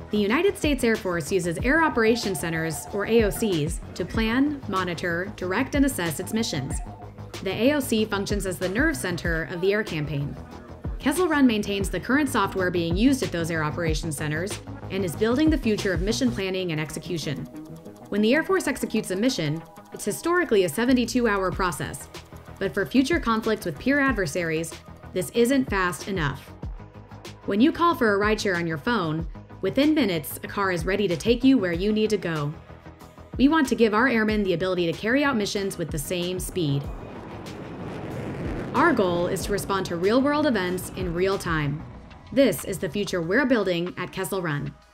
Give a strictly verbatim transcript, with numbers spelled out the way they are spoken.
The United States Air Force uses Air Operations Centers, or A O Cs, to plan, monitor, direct, and assess its missions. The A O C functions as the nerve center of the air campaign. Kessel Run maintains the current software being used at those Air Operations Centers and is building the future of mission planning and execution. When the Air Force executes a mission, it's historically a seventy-two hour process. But for future conflicts with peer adversaries, this isn't fast enough. When you call for a rideshare on your phone, within minutes, a car is ready to take you where you need to go. We want to give our airmen the ability to carry out missions with the same speed. Our goal is to respond to real-world events in real time. This is the future we're building at Kessel Run.